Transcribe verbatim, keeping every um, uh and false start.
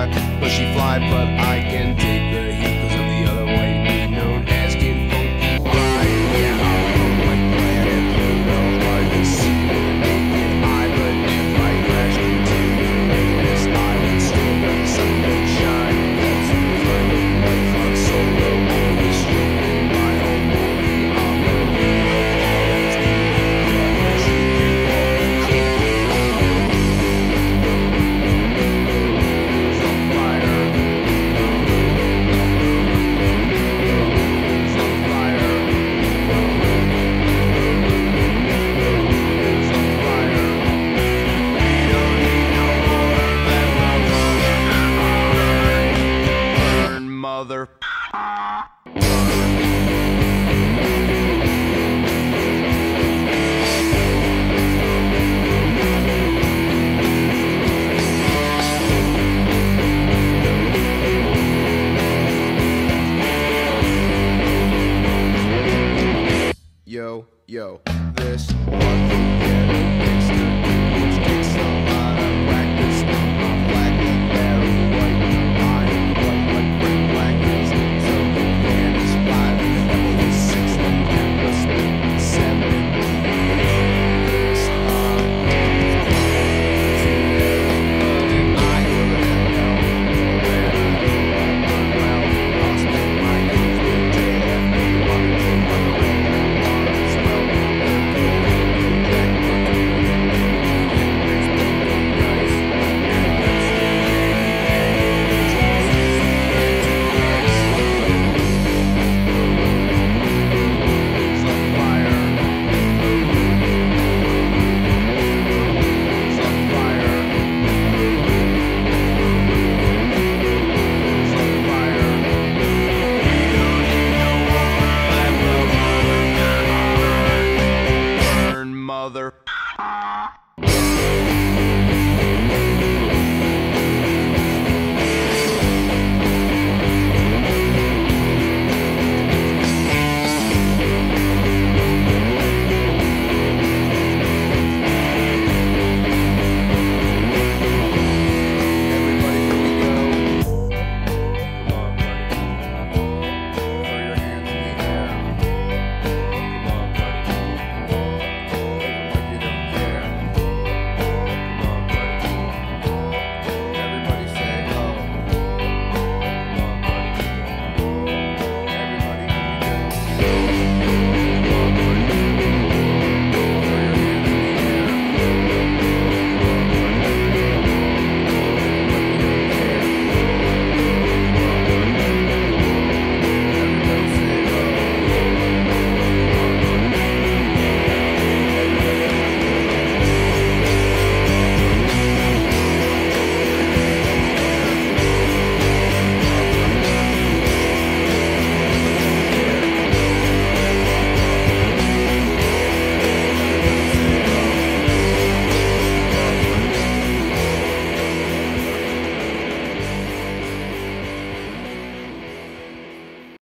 climb, bushy fly, but I can take the heat because of the other white meat known as Kid Funky Ride. Yeah, I'm from like planet Pluto, hard to see with the naked eye, but if I crash into this, I would still let the sun don't shine. That's the kind of life on Solo, always streaming my own movie. I'm the hero, always needed, but she can walk the clean. Mother